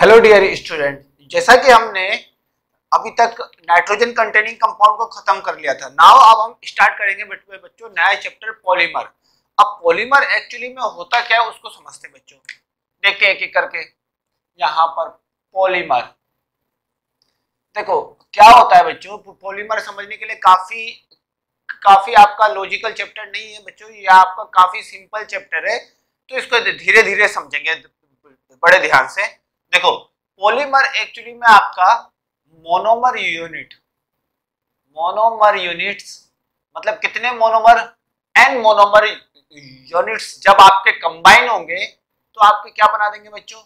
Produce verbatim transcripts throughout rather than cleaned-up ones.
Hello dear student, जैसा कि हमने अभी तक नाइट्रोजन कंटेनिंग कंपाउंड को खत्म कर लिया था। नाउ अब हम स्टार्ट करेंगे बच्चों नया चैप्टर पॉलीमर। अब पॉलीमर एक्चुअली में होता क्या है उसको समझते हैं बच्चों। देखते हैं एक एक करके। यहाँ पर पॉलीमर देखो क्या होता है बच्चों। पॉलीमर समझने के लिए काफी काफी आपका लॉजिकल चैप्टर नहीं है बच्चों, ये आपका काफी सिंपल चैप्टर है, तो इसको धीरे धीरे समझेंगे बड़े ध्यान से। देखो पॉलीमर एक्चुअली में आपका मोनोमर यूनिट, मोनोमर यूनिट्स मतलब कितने मोनोमर, एन मोनोमर यूनिट्स जब आपके कंबाइन होंगे तो आपके क्या बना देंगे बच्चों,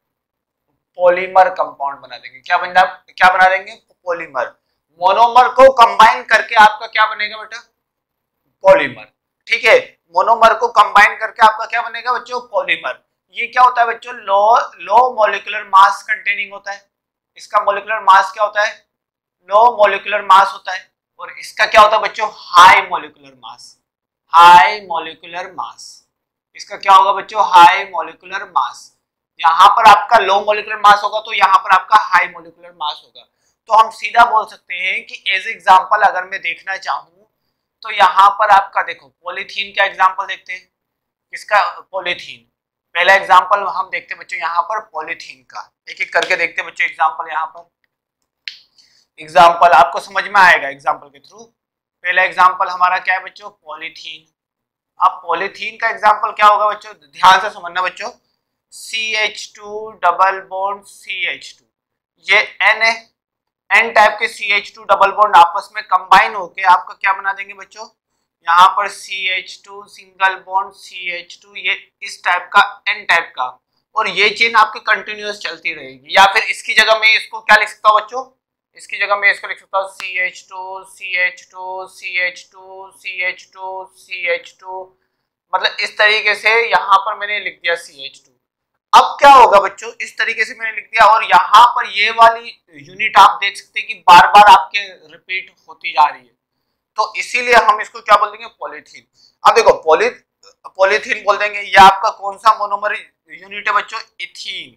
पॉलीमर कंपाउंड बना देंगे। क्या बना क्या बना देंगे पॉलीमर। मोनोमर को कंबाइन करके आपका क्या बनेगा बेटा, पॉलीमर। ठीक है, मोनोमर को कंबाइन करके आपका क्या बनेगा बच्चों, पॉलीमर। ये क्या होता है बच्चों, लो लो मॉलिक्यूलर मास कंटेनिंग होता है। इसका मॉलिक्यूलर मास क्या होता है, लो मॉलिक्यूलर मास होता है। और इसका क्या होता है बच्चों, high molecular mass, high molecular mass. इसका क्या होगा बच्चों, हाई मॉलिक्यूलर मास। यहाँ पर आपका लो मॉलिक्यूलर मास होगा तो यहाँ पर आपका हाई मॉलिक्यूलर मास होगा। तो हम सीधा बोल सकते हैं कि एज एग्जाम्पल अगर मैं देखना चाहूँ तो यहाँ पर आपका देखो पॉलीथीन का एग्जाम्पल देखते हैं। किसका, पॉलीथीन। पहला एग्जाम्पल हम देखते हैं बच्चों यहाँ पर पॉलीथीन का, एक एक करके देखते हैं बच्चों एग्जाम्पल। यहाँ पर एग्जाम्पल आपको समझ में आएगा एग्जाम्पल के थ्रू। पहला एग्जाम्पल हमारा क्या है बच्चों, पॉलीथीन। अब पॉलीथीन का एग्जाम्पल क्या होगा बच्चों, ध्यान से समझना बच्चों। C H two double bond C H two, ये N है, N टाइप के C H two double bond आपस में कंबाइन होके आपका क्या बना देंगे बच्चों, यहाँ पर C H two single bond C H two, ये इस टाइप का N टाइप का। और ये चेन आपकी कंटिन्यूअस चलती रहेगी। या फिर इसकी जगह मैं इसको क्या लिख सकता हूँ बच्चों, इसकी जगह मैं इसको लिख सकता हूँ C H two C H two C H two C H two C H two, मतलब इस तरीके से यहाँ पर मैंने लिख दिया सी एच टू। अब क्या होगा बच्चों, इस तरीके से मैंने लिख दिया और यहाँ पर ये वाली यूनिट आप देख सकते हैं कि बार बार आपके रिपीट होती जा रही है, तो इसीलिए हम इसको क्या बोल देंगे, पॉलीथीन। अब देखो पॉली पॉलीथीन बोल देंगे। ये आपका कौन सा मोनोमर यूनिट है बच्चों, इथीन।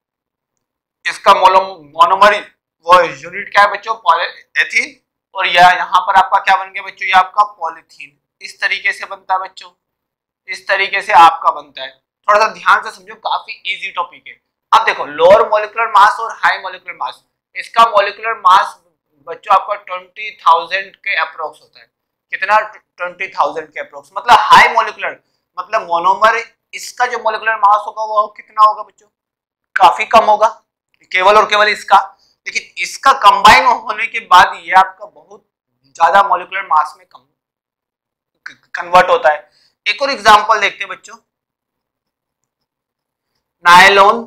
इसका मोनोमर वो यूनिट क्या है बच्चों, एथीन। और यह यहाँ पर आपका क्या बन गया बच्चों, ये आपका पॉलीथीन। इस तरीके से बनता है बच्चों, इस तरीके से आपका बनता है। थोड़ा सा ध्यान से समझो, काफी इजी टॉपिक है। अब देखो लोअर मॉलिक्यूलर मास और हाई मॉलिक्यूलर मास। इसका मॉलिक्यूलर मास बच्चों आपका ट्वेंटी थाउजेंड के अप्रोक्स होता है। कितना, ट्वेंटी थाउजेंड के अप्रोक्स। मतलब हाई मॉलिक्यूलर मतलब मोनोमर, इसका जो मॉलिक्यूलर मास होगा वो कितना होगा बच्चों, काफी कम होगा, केवल और केवल इसका। लेकिन इसका कंबाइन होने के बाद ये आपका बहुत ज्यादा मॉलिक्यूलर मास में कम कन्वर्ट होता है। एक और एग्जांपल देखते हैं बच्चों, nylon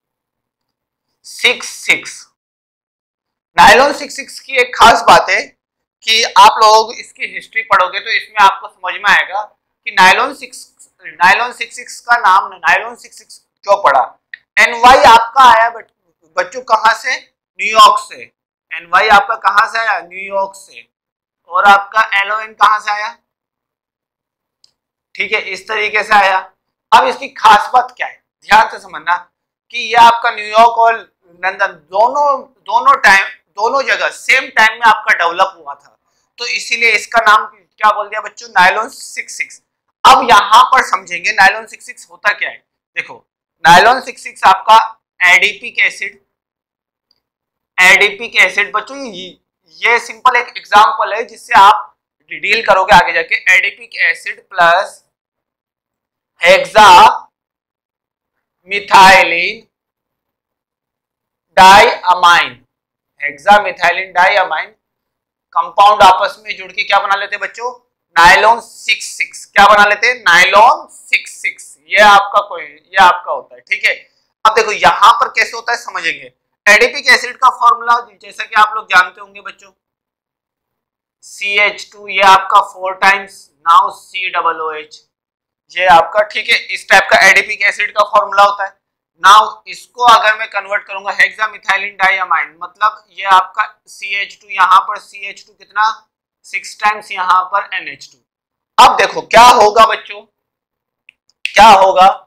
six six. Nylon six six की एक खास बात है कि आप लोग इसकी हिस्ट्री पढ़ोगे तो इसमें आपको समझ में आएगा कि nylon six nylon six six का नाम नायलॉन सिक्स सिक्स क्यों पड़ा। एनवाई आपका आया बच्चों कहां से, न्यूयॉर्क से। एनवाई आपका कहां से आया, न्यूयॉर्क से। और आपका एलओएन कहां से आया, ठीक है, इस तरीके से आया। अब इसकी खास बात क्या है, ध्यान से समझना कि यह आपका न्यूयॉर्क और लंदन दोनों दोनों टाइम दोनों जगह सेम टाइम में आपका डेवलप हुआ था, तो इसीलिए इसका नाम क्या बोल दिया बच्चों, नायलॉन सिक्स सिक्स। अब यहाँ पर समझेंगे नायलॉन सिक्स सिक्स होता क्या है। देखो नायलॉन सिक्स सिक्स आपका एडिपिक एसिड, एडिपिक एसिड बच्चों ये, ये सिंपल एक एग्जांपल है जिससे आप डील करोगे आगे जाके। Adipic acid plus hexa methylene diamine, hexa methylene diamine compound आपस में जुड़ के क्या बना लेते हैं बच्चों, नायलॉन सिक्स सिक्स। क्या बना लेते हैं, नायलॉन सिक्स सिक्स। ये आपका कोई ये आपका होता है, ठीक है। अब देखो यहाँ पर कैसे होता है समझेंगे। एडिपिक एसिड का फॉर्मूला जैसा कि आप लोग जानते होंगे बच्चों, सी एच टू, ये आपका four times now C double O H, ये आपका, ठीक है, इस टाइप का एडिपिक एसिड का फॉर्मूला होता है। नाउ इसको अगर मैं कन्वर्ट करूंगा हेक्सा मिथाइलिन डाइअमाइन, मतलब ये आपका सी एच टू, यहाँ पर सी एच टू कितना, सिक्स टाइम्स यहाँ पर एन एच टू। अब देखो क्या होगा बच्चों, क्या होगा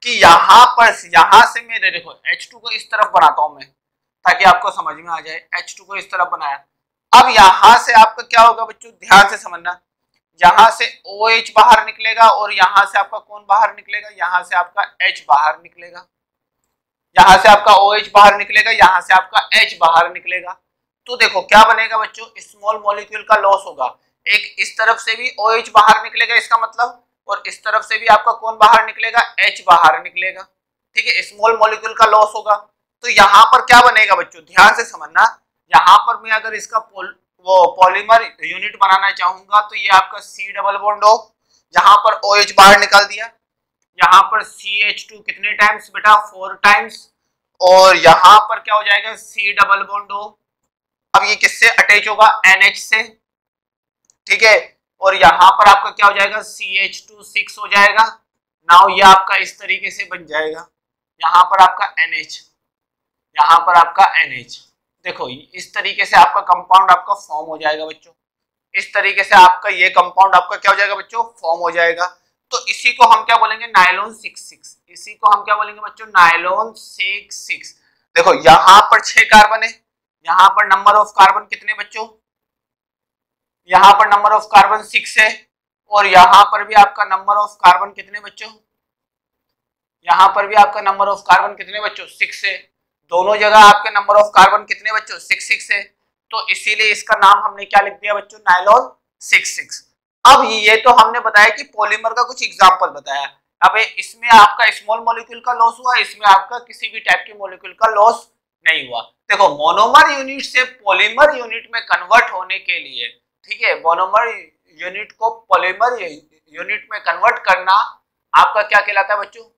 कि यहाँ पर यहाँ से मेरे देखो एच टू को इस तरफ बनाता हूं मैं ताकि आपको समझ में आ जाए। एच टू को इस तरफ बनाया, अब यहाँ से आपका क्या होगा बच्चों, ध्यान से समझना, यहाँ से OH बाहर निकलेगा और यहाँ से आपका कौन बाहर निकलेगा, यहाँ से आपका H बाहर निकलेगा, यहाँ से आपका OH बाहर निकलेगा, यहाँ से आपका H बाहर निकलेगा। तो देखो क्या बनेगा बच्चों, स्मॉल मॉलिक्यूल का लॉस होगा। एक इस तरफ से भी OH बाहर निकलेगा इसका मतलब, और इस तरफ से भी आपका कौन बाहर निकलेगा, H बाहर निकलेगा। ठीक है, स्मॉल मॉलिक्यूल का लॉस होगा। तो यहाँ पर क्या बनेगा बच्चों, ध्यान से समझना, यहाँ पर मैं अगर इसका पोल, वो पॉलीमर यूनिट बनाना चाहूंगा तो ये आपका C डबल बॉन्ड हो, यहाँ पर OH बाहर निकाल दिया, यहाँ पर सी एच टू कितने टाइम्स बेटा, फोर टाइम्स, और यहाँ पर क्या हो जाएगा, C डबल बॉन्ड हो। अब ये किससे अटैच होगा, एन एच से। ठीक है, और यहाँ पर आपका क्या हो जाएगा, सी एच टू सिक्स हो जाएगा। नाउ ये आपका इस तरीके से बन जाएगा, यहाँ पर आपका एन एच, यहाँ पर आपका एन एच। देखो इस तरीके से आपका कंपाउंड आपका फॉर्म हो जाएगा बच्चों, इस तरीके से आपका ये कंपाउंड आपका क्या हो जाएगा बच्चों, फॉर्म हो जाएगा। तो इसी को हम क्या बोलेंगे, नायलॉन सिक्स सिक्स, इसी को हम क्या बोलेंगे बच्चों, नायलॉन सिक्स सिक्स। देखो यहाँ पर छह कार्बन है, यहाँ पर नंबर ऑफ कार्बन कितने बच्चों, यहाँ पर नंबर ऑफ कार्बन सिक्स है, और यहाँ पर भी आपका नंबर ऑफ कार्बन कितने बच्चों, यहाँ पर भी आपका नंबर ऑफ कार्बन कितने बच्चों, सिक्स है। दोनों जगह आपके नंबर ऑफ कार्बन कितने बच्चों, सिक्स सिक्स है। तो इसीलिए इसका नाम हमने क्या लिख दिया बच्चों, नायलॉन सिक्स सिक्स। अब ये तो हमने बताया कि पॉलीमर का कुछ एग्जांपल बताया। अब इसमें आपका स्मॉल मॉलिक्यूल का लॉस हुआ, इसमें आपका किसी भी टाइप के मॉलिक्यूल का लॉस नहीं हुआ। देखो मोनोमर यूनिट से पॉलीमर यूनिट में कन्वर्ट होने के लिए, ठीक है, मोनोमर यूनिट को पॉलीमर यूनिट में कन्वर्ट करना आपका क्या कहलाता है बच्चों,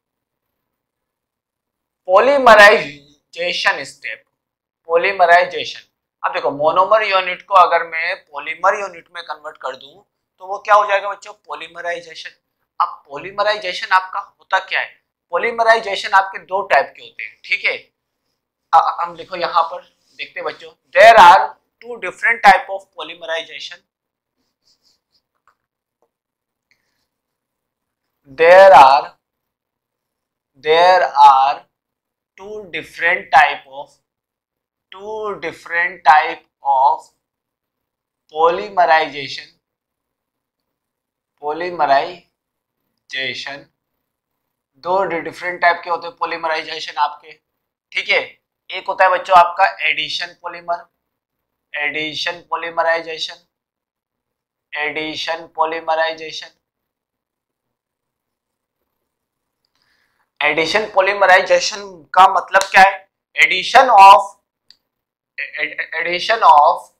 पॉलीमराइजेशन स्टेप, पॉलीमराइजेशन। अब देखो मोनोमर यूनिट को अगर मैं पॉलीमर यूनिट में कन्वर्ट कर दूं तो वो क्या हो जाएगा बच्चों, पॉलीमराइजेशन। अब पॉलीमराइजेशन आपका होता क्या है, पॉलीमराइजेशन आपके दो टाइप के होते हैं। ठीक है, हम लिखो यहाँ पर देखते बच्चों, there are two different type of polymerization, there are there are two different type of two different type of polymerization polymerization दो डिफरेंट टाइप के होते हैं पॉलीमराइजेशन आपके। ठीक है, एक होता है बच्चों आपका addition polymer, addition polymerization, addition polymerization. Addition polymerization का मतलब क्या है, addition of addition of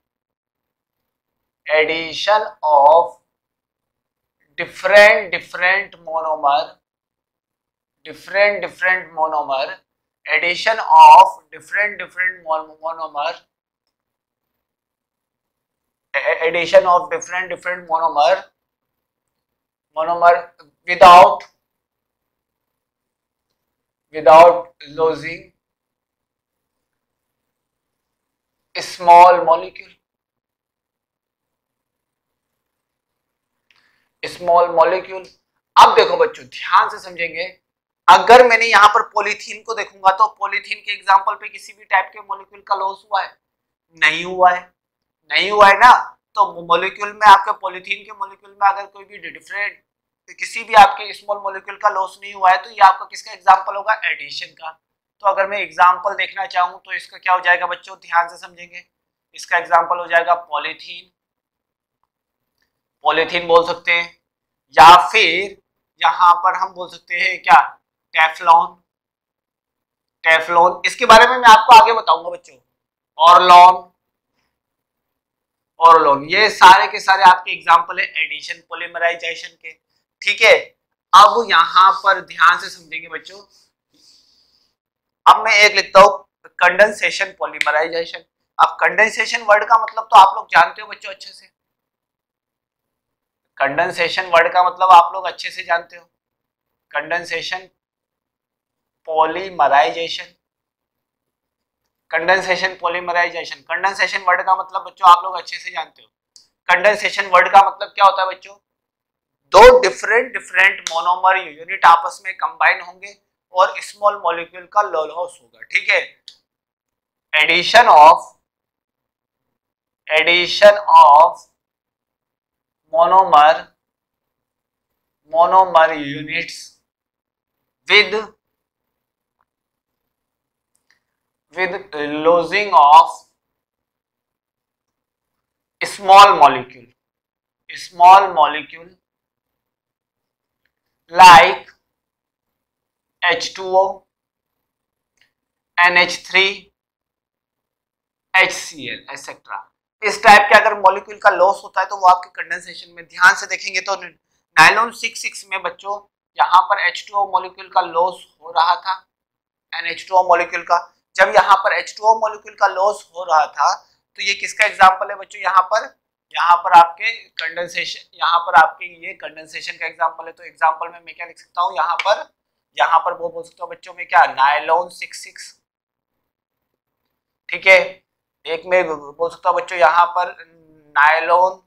addition of different different monomer, different different monomer, addition of different different monomer, addition of different different monomer monomer without without losing small molecule, small molecule। अब देखो बच्चों ध्यान से समझेंगे, अगर मैंने यहाँ पर पॉलीथीन को देखूंगा तो पॉलीथीन के एग्जांपल पे किसी भी टाइप के मॉलिक्यूल का लॉस हुआ है, नहीं हुआ है, नहीं हुआ है ना। तो मॉलिक्यूल में आपके पॉलीथीन के मॉलिक्यूल में अगर कोई भी डिफरेंट किसी भी आपके स्मॉल मॉलिक्यूल का लॉस नहीं हुआ है तो ये आपका किसका एग्जांपल होगा, एडिशन का। तो अगर मैं एग्जांपल देखना चाहूँ तो इसका क्या हो जाएगा बच्चों, ध्यान से समझेंगे, इसका एग्जांपल हो जाएगा पॉलीथीन, पॉलीथीन बोल सकते हैं, या फिर यहाँ पर हम बोल सकते हैं क्या, टेफ्लॉन, टेफ्लॉन। इसके बारे में मैं आपको आगे बताऊंगा बच्चों, ऑरलॉन, ऑरलॉन, ये सारे के सारे आपके एग्जांपल है एडिशन पॉलीमराइजेशन के। ठीक है, अब यहां पर ध्यान से समझेंगे बच्चों, अब मैं एक लिखता हूं कंडेंसेशन पॉलीमराइजेशन। अब कंडेंसेशन वर्ड का मतलब तो आप लोग जानते हो बच्चों अच्छे से, कंडेंसेशन वर्ड का मतलब आप लोग अच्छे से जानते हो, condensation polymerization, condensation polymerization, condensation word का मतलब बच्चों आप लोग अच्छे से जानते हो। कंडेंसेशन वर्ड का मतलब क्या होता है बच्चों, दो डिफरेंट डिफरेंट मोनोमर यूनिट आपस में कंबाइन होंगे और स्मॉल मॉलिक्यूल का लॉस होगा, ठीक है। Addition of addition of monomer monomer units with with losing of small molecule small molecule like H two O, N H three, H C L etcetera. इस type के अगर molecule का loss होता है तो वो आपके कंडेंसेशन में ध्यान से देखेंगे तो नायलॉन सिक्स सिक्स में बच्चों यहाँ पर H टू O मॉलिक्यूल का लॉस हो रहा था, N H two O molecule का। जब यहाँ पर H टू O मॉलिक्यूल का लॉस हो रहा था तो ये किसका एग्जांपल है बच्चों, यहाँ पर यहाँ पर आपके कंडेंसेशन यहाँ पर आपके ये कंडेंसेशन का एग्जांपल है। तो एग्जांपल में मैं क्या लिख सकता हूँ, यहाँ पर यहाँ पर वो बोल सकता हूँ बच्चों में क्या, नायलॉन सिक्स सिक्स, ठीक है। एक में बोल सकता हूँ बच्चों यहाँ पर नायलॉन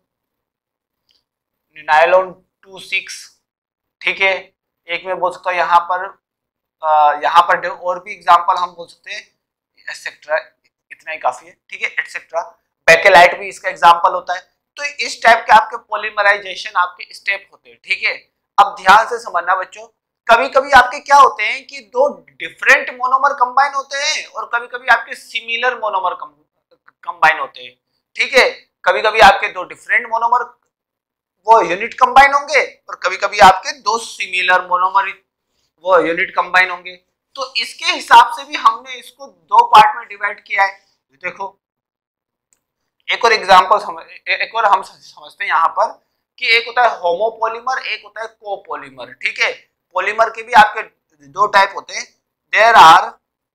नायलॉन टू सिक्स, ठीक है। एक में बोल सकता हूँ यहाँ पर आ, यहाँ पर और भी एग्जांपल हम बोल सकते हैं एक्सेट्रा, इतना ही काफी है, ठीक है, एक्सेट्रा। बेकेलाइट भी इसका एग्जांपल होता है। तो इस टाइप के आपके पॉलीमराइजेशन आपके स्टेप होते हैं, ठीक है। अब ध्यान से समझना बच्चों, कभी कभी आपके क्या होते हैं कि दो डिफरेंट मोनोमर कंबाइन होते हैं और कभी कभी आपके सिमिलर मोनोमर कंबाइन होते हैं, ठीक है। कभी कभी आपके दो डिफरेंट मोनोमर वो यूनिट कंबाइन होंगे और कभी कभी आपके दो सिमिलर मोनोमर वो यूनिट कंबाइन होंगे। तो इसके हिसाब से भी हमने इसको दो पार्ट में डिवाइड किया है। देखो एक और एग्जांपल समझ एक और हम समझते हैं यहाँ पर कि एक होता है होमोपॉलीमर, एक होता है कोपॉलीमर, ठीक है। पॉलीमर के भी आपके दो टाइप होते हैं। There are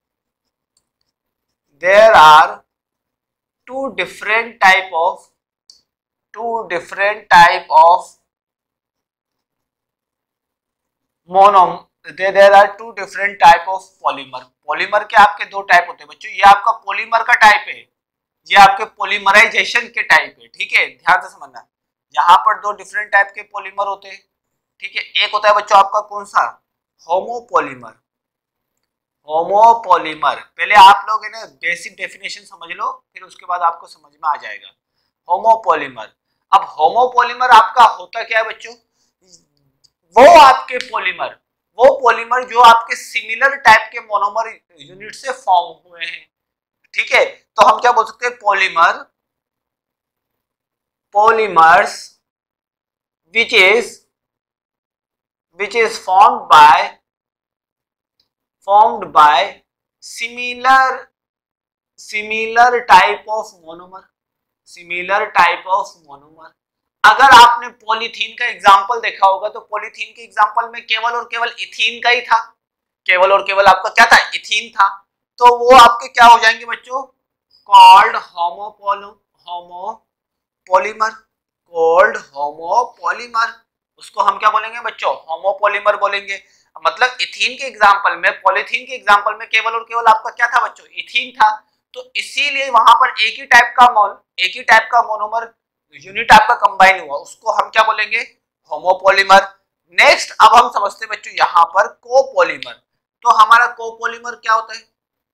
there are two different type of two different type of mono there are two different type of polymer. Polymer के आपके दो टाइप होते हैं बच्चों। ये आपका पॉलीमर का टाइप है, ये आपके पॉलीमराइजेशन के टाइप है, ठीक है। ध्यान से समझना, यहाँ पर दो डिफरेंट टाइप के पॉलीमर होते हैं, ठीक है। एक होता है बच्चों आपका कौन सा, होमोपॉलीमर। होमोपॉलीमर पहले आप लोग है ना बेसिक डेफिनेशन समझ लो, फिर उसके बाद आपको समझ में आ जाएगा होमोपॉलीमर। अब होमोपॉलीमर आपका होता क्या है बच्चों, वो आपके पॉलीमर वो पॉलीमर जो आपके सिमिलर टाइप के मोनोमर यूनिट से फॉर्म हुए हैं, ठीक है। तो हम क्या बोल सकते हैं, polymer polymers which is which is formed by formed by similar similar type of monomer similar type of monomer. अगर आपने पॉलीथीन का एग्जांपल देखा होगा तो पॉलीथीन के एग्जांपल में केवल और केवल इथीन का ही था, केवल और केवल आपका क्या था, इथीन था। तो वो आपके क्या हो जाएंगे बच्चों, called homopoly homopolymer called homopolymer. उसको हम क्या बोलेंगे बच्चों, होमोपॉलीमर बोलेंगे। मतलब इथीन के एग्जांपल में पॉलीथीन के एग्जांपल में केवल और केवल आपका क्या था बच्चों, इथीन था। तो इसीलिए वहां पर एक ही टाइप का मोन एक ही टाइप का मोनोमर यूनिट आपका कंबाइन हुआ, उसको हम क्या बोलेंगे, होमोपॉलीमर। नेक्स्ट अब हम समझते हैं बच्चों यहाँ पर कोपॉलीमर। तो हमारा कोपॉलीमर क्या होता है,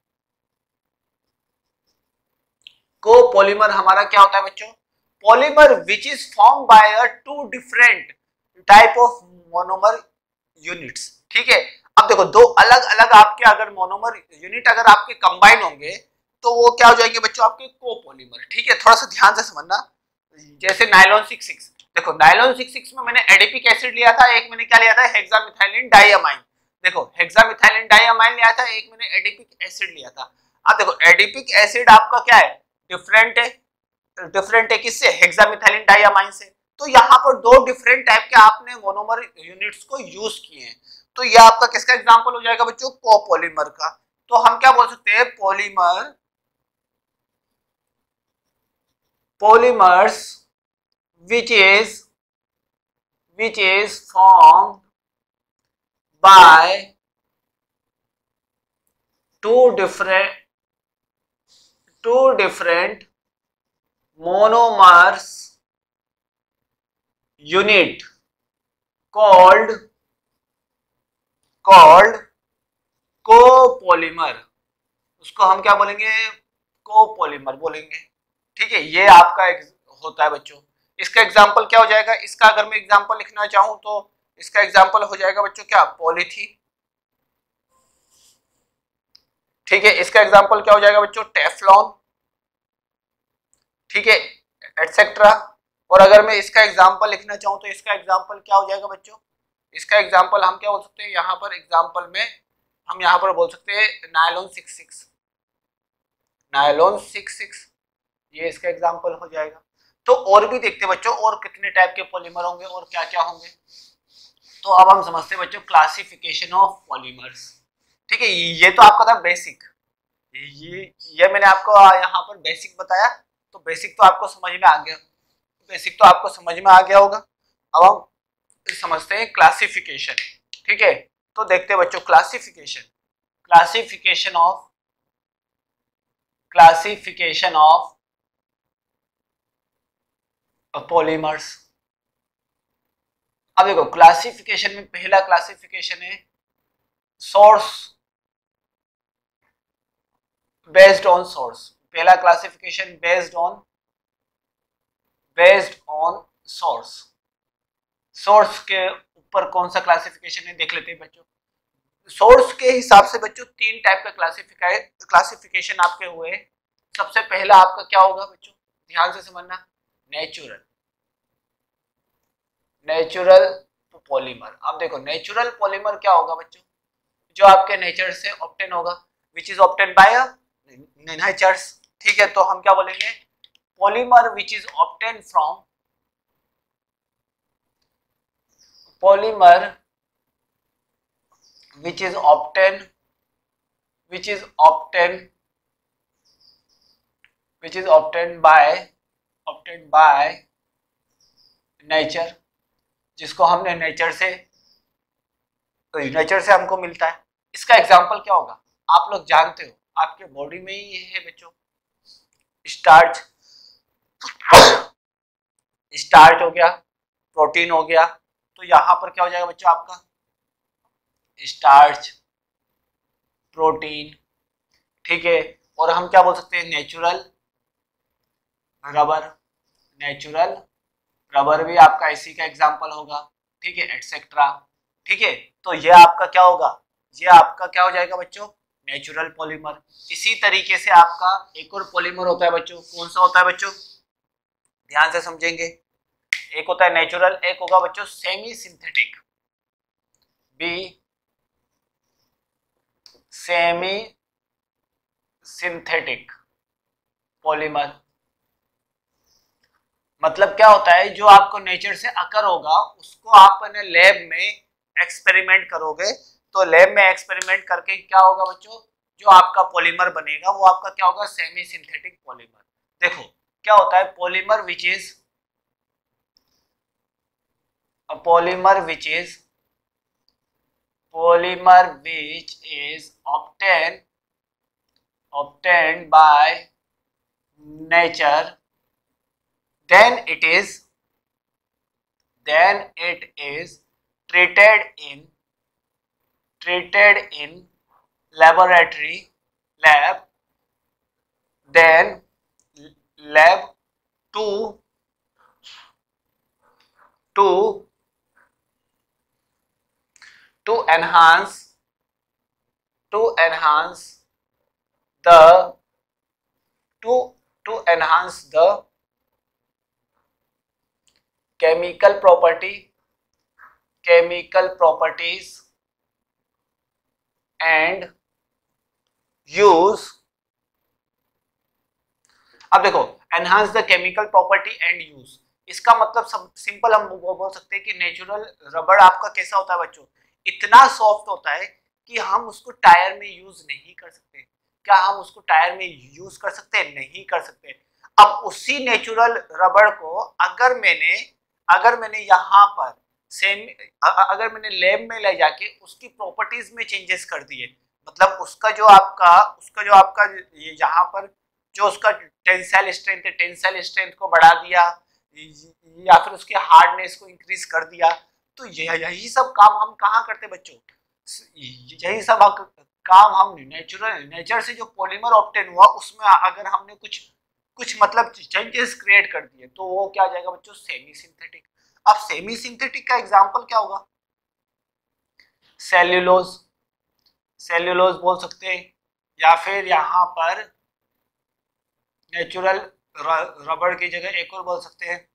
कोपॉलीमर हमारा क्या होता है बच्चों, polymer which is form by a two different type of monomer units, ठीक है। अब देखो दो अलग अलग आपके अगर मोनोमर यूनिट अगर आपके कंबाइन होंगे तो वो क्या हो जाएंगे बच्चों, आपके कोपॉलीमर, ठीक है। थोड़ा सा ध्यान से समझना, जैसे नायलॉन सिक्स सिक्स, देखो नायलॉन सिक्स सिक्स में मैंने एडिपिक एसिड लिया था, एक मैंने क्या लिया था, हेक्सामिथाइलिन डाइअमाइन। देखो हेक्सामिथाइलिन डाइअमाइन लिया था, एक मैंने एडिपिक एसिड लिया था। अब देखो एडिपिक एसिड आपका क्या है, डिफरेंट है डिफरेंट है किससे, हेक्सामिथाइलिन डाइअमाइन से। तो यहाँ पर दो डिफरेंट टाइप के आपने मोनोमर यूनिट्स को यूज किए हैं। तो ये आपका किसका एग्जांपल हो जाएगा बच्चों, कोपॉलीमर का। तो हम क्या बोल सकते हैं, polymer polymers which is which is formed by two different two different monomers unit called called copolymer, उसको हम क्या बोलेंगे, कोपॉलीमर बोलेंगे। ठीक है, ये आपका होता है बच्चों। इसका एग्जांपल क्या हो जाएगा, इसका अगर मैं एग्जांपल लिखना चाहूं तो इसका एग्जांपल हो जाएगा बच्चों क्या, पॉलीथीन। ठीक है, इसका एग्जांपल क्या हो जाएगा बच्चों, टेफ्लॉन। ठीक है, एटसेट्रा। और अगर मैं इसका एग्जांपल लिखना चाहूं तो इसका एग्जांपल क्या हो जाएगा बच्चों, इसका एग्जांपल हम क्या बोल सकते हैं, यहाँ पर एग्जांपल में हम यहाँ पर बोल सकते हैं nylon six six, nylon six six, ये इसका एग्जांपल हो जाएगा। तो और भी देखते हैं बच्चों, और कितने टाइप के पॉलीमर होंगे और क्या क्या होंगे। तो अब हम समझते हैं बच्चों क्लासिफिकेशन ऑफ पॉलीमर्स। ठीक है, ये तो आपका था बेसिक, ये ये मैंने आपको यहाँ पर बेसिक बताया, तो बेसिक तो आपको समझ में आ गया, बेसिक तो आपको समझ में आ गया होगा। अब हम समझते हैं क्लासिफिकेशन। ठीक है, तो देखते हैं बच्चों classification, classification of classification of polymers. अब देखो क्लासिफिकेशन में पहला क्लासिफिकेशन है सोर्स बेस्ड ऑन सोर्स, पहला classification based on based on source. Source के ऊपर कौन सा क्लासिफिकेशन है देख लेते हैं बच्चों। सोर्स के हिसाब से बच्चों तीन टाइप का क्लासिफिकेशन क्लासिफिकेशन आपके हुए। सबसे पहला आपका क्या होगा बच्चों, ध्यान से समझना, नेचुरल नेचुरल पॉलीमर। अब देखो नेचुरल पॉलीमर क्या होगा बच्चों, जो आपके नेचर से ऑब्टेन होगा, which is obtain by natures. ठीक है, तो हम क्या बोलेंगे, polymer which is obtain from polymer which is obtained which is obtained which is obtained by obtained by nature, जिसको हमने नेचर से नेचर से हमको मिलता है। इसका एग्जांपल क्या होगा, आप लोग जानते हो आपके बॉडी में ही ये है बच्चों, स्टार्च स्टार्च हो गया, प्रोटीन हो गया, तो यहाँ पर क्या हो जाएगा बच्चों आपका स्टार्च, प्रोटीन। ठीक है, और हम क्या बोल सकते हैं, नेचुरल रबर, नेचुरल रबर भी आपका इसी का एग्जांपल होगा। ठीक है, एटसेट्रा। ठीक है, तो ये आपका क्या होगा, ये आपका क्या हो जाएगा बच्चों, नेचुरल पॉलीमर। इसी तरीके से आपका एक और पॉलीमर होता है बच्चों, कौन सा होता है बच्चों, ध्यान से समझेंगे। एक होता है नेचुरल, एक होगा बच्चों semi synthetic, B semi synthetic polymer. मतलब क्या होता है, जो आपको नेचर से अकर होगा उसको आप अपने लैब में एक्सपेरिमेंट करोगे, तो लैब में एक्सपेरिमेंट करके क्या होगा बच्चों, जो आपका पॉलीमर बनेगा वो आपका क्या होगा, सेमी सिंथेटिक पॉलीमर। देखो क्या होता है, polymer which is a polymer which is polymer which is obtained obtained by nature, then it is then it is treated in treated in laboratory lab, then lab to to to enhance to enhance the to to enhance the chemical property chemical properties and use। अब देखो enhance the chemical property and use, इसका मतलब simple हम बोल सकते हैं कि natural rubber आपका कैसा होता है बच्चों, इतना सॉफ्ट होता है कि हम उसको टायर में यूज नहीं कर सकते। क्या हम उसको टायर में यूज कर सकते हैं, नहीं कर सकते। अब उसी नेचुरल रबर को अगर मैंने अगर मैंने यहाँ पर सेम अगर मैंने लैब में ले जाके उसकी प्रॉपर्टीज में चेंजेस कर दिए, मतलब उसका जो आपका उसका जो आपका यहाँ पर जो उसका टेंसाइल स्ट्रेंथ है, टेंसाइल स्ट्रेंथ को बढ़ा दिया या फिर उसके हार्डनेस को इंक्रीज कर दिया, तो यही सब काम हम कहाँ करते बच्चों, यही सब काम हम नेचुरल नेचर से जो पॉलीमर ऑब्टेन हुआ उसमें अगर हमने कुछ कुछ मतलब चेंजेस क्रिएट कर दिए तो वो क्या आ जाएगा बच्चों, सेमी सिंथेटिक। अब सेमी सिंथेटिक का एग्जांपल क्या होगा, सेल्यूलोज, सेल्यूलोज बोल सकते हैं, या फिर यहाँ पर नेचुरल रबड़ की जगह एक और बोल सकते हैं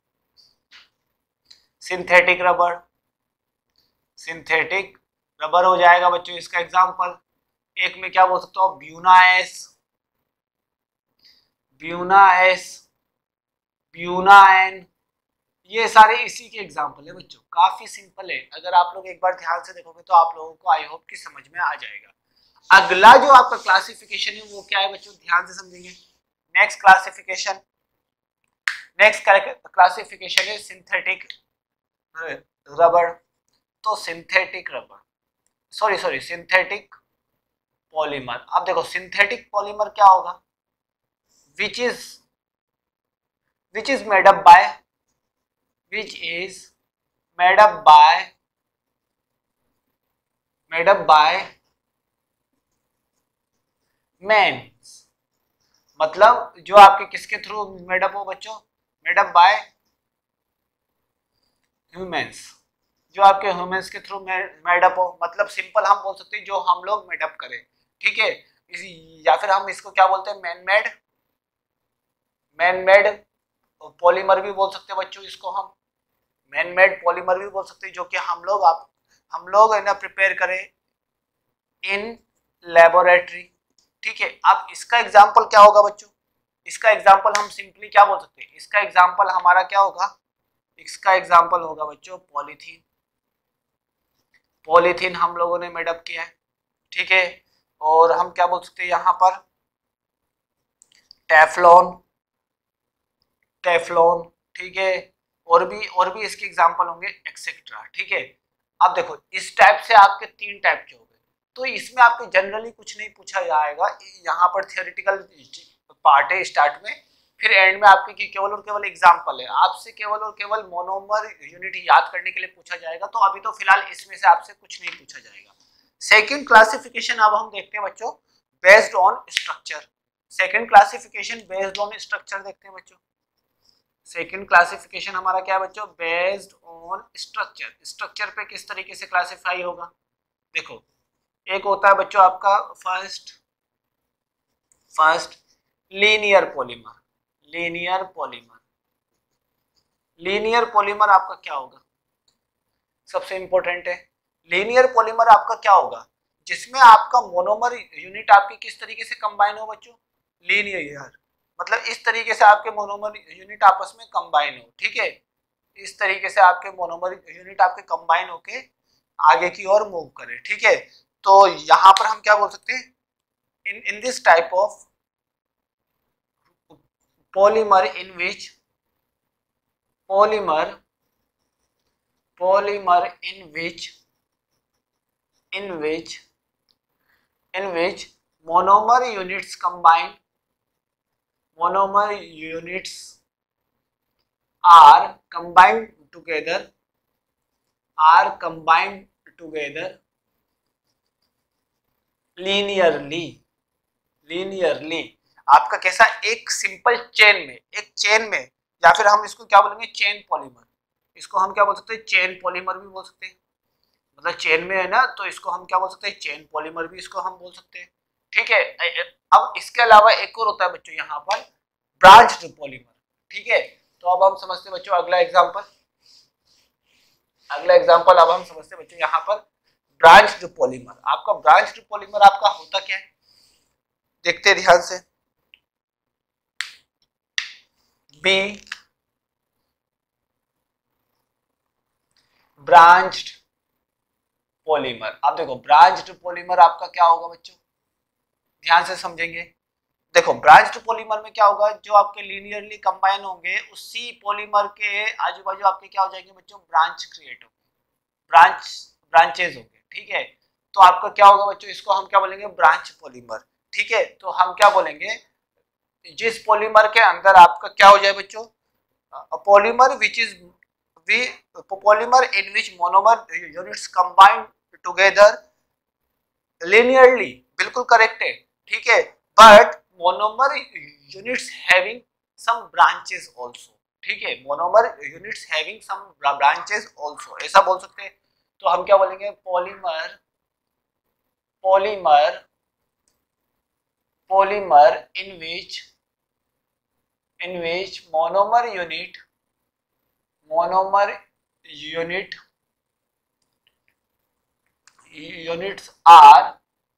सिंथेटिक रबड़, सिंथेटिक रबर हो जाएगा बच्चों इसका एग्जांपल। एक में क्या बोल सकते हो, Buna S, Buna S, Buna N, ये सारे इसी के एग्जांपल है बच्चों, काफी सिंपल है। अगर आप लोग एक बार ध्यान से देखोगे तो आप लोगों को आई होप कि समझ में आ जाएगा। अगला जो आपका क्लासिफिकेशन है वो क्या है बच्चों, ध्यान से समझेंगे। नेक्स्ट क्लासिफिकेशन, नेक्स्ट क्लासिफिकेशन है सिंथेटिक रबर। तो synthetic rubber, sorry sorry synthetic polymer. अब देखो सिंथेटिक पॉलीमर क्या होगा, which is which is made up by which is made up by made up by men, मतलब जो आपके किसके थ्रू मेड अप हो बच्चों, मेड अप बाय ह्यूमंस, जो आपके ह्यूमंस के थ्रू मेड अप हो, मतलब सिंपल हम बोल सकते हैं जो हम लोग मेड अप करें, ठीक है। या फिर हम इसको क्या बोलते हैं, man made, man made polymer भी बोल सकते हैं बच्चों इसको, हम मैन मेड पॉलीमर भी बोल सकते हैं, जो कि हम लोग आप हम लोग है ना प्रिपेयर करें इन लेबोरेटरी, ठीक है। अब इसका एग्जांपल क्या होगा बच्चों, इसका एग्जांपल हम सिंपली क्या बोल सकते हैं, इसका एग्जांपल हमारा क्या होगा, इसका एग्जांपल होगा बच्चों पॉलीथीन, पॉलीथीन हम लोगों ने मेडअप किया है, ठीक है। और हम क्या बोल सकते हैं यहाँ पर, टेफ्लॉन, टेफ्लॉन, ठीक है। और भी और भी इसके एग्जांपल होंगे एक्सेट्रा, ठीक है। अब देखो इस टाइप से आपके तीन टाइप के हो गए, तो इसमें आपके जनरली कुछ नहीं पूछा जाएगा, यहाँ पर थियोरेटिकल पार्ट है स्टार्ट में, फिर एंड में आपके केवल और केवल एग्जांपल है, आपसे केवल और केवल मोनोमर यूनिट याद करने के लिए पूछा जाएगा। तो अभी तो फिलहाल इसमें से आपसे कुछ नहीं पूछा जाएगा। सेकेंड क्लासिफिकेशन अब हम देखते हैं बच्चों based on structure, second classification based on structure देखते हैं बच्चों। सेकेंड क्लासिफिकेशन हमारा क्या है बच्चों, बेस्ड ऑन स्ट्रक्चर, स्ट्रक्चर पे किस तरीके से क्लासिफाई होगा, देखो एक होता है बच्चों आपका first first linear polymer, linear polymer, linear polymer आपका क्या होगा, सबसे इंपॉर्टेंट है लीनियर पॉलीमर आपका क्या होगा, जिसमें आपका मोनोमर यूनिट आपकी किस तरीके से कंबाइन हो बच्चों, लीनियर, मतलब इस तरीके से आपके मोनोमर यूनिट आपस में कंबाइन हो, ठीक है। इस तरीके से आपके मोनोमर यूनिट आपके कंबाइन होके आगे की ओर मूव करे, ठीक है। तो यहाँ पर हम क्या बोल सकते हैं, in in this type of polymer in which polymer polymer in which in which in which monomer units combine monomer units are combined together are combined together linearly linearly आपका कैसा, एक सिंपल चेन में, एक chain में, या फिर हम इसको क्या बोलेंगे चेन पॉलीमर, इसको हम क्या बोल सकते हैं चेन पॉलीमर भी बोल सकते हैं, मतलब चेन में है ना, तो इसको हम क्या बोल सकते हैं चेन पॉलीमर भी इसको हम बोल सकते हैं, ठीक है। अब इसके अलावा एक और होता है बच्चों यहाँ पर ब्रांच्ड पॉलीमर, ठीक है। तो अब हम समझते हैं बच्चों अगला एग्जांपल, अगला एग्जांपल अब हम समझते हैं बच्चों यहाँ पर ब्रांच्ड पॉलीमर। आपका ब्रांच्ड पॉलीमर आपका होता क्या है, देखते हैं ध्यान से, बी ब्रांच्ड पॉलीमर। अब देखो ब्रांच्ड पॉलीमर आपका क्या होगा बच्चों, ध्यान से समझेंगे। देखो ब्रांच्ड पॉलीमर में क्या होगा, जो आपके लीनियरली कंबाइन होंगे उसी पॉलीमर के आजू बाजू आपके क्या हो जाएंगे बच्चों, ब्रांच क्रिएट होंगे, ब्रांच ब्रांचेज होंगे, ठीक है। तो आपका क्या होगा बच्चों, इसको हम क्या बोलेंगे ब्रांच पॉलीमर, ठीक है। तो हम क्या बोलेंगे, जिस पॉलीमर के अंदर आपका क्या हो जाए बच्चों, polymer which is we polymer in which monomer units combined together linearly, बिल्कुल करेक्ट है, ठीक है, but monomer units having some branches also, ठीक है, monomer units having some branches also, ऐसा बोल सकते हैं। तो हम क्या बोलेंगे, polymer polymer polymer in which in which monomer unit monomer unit units are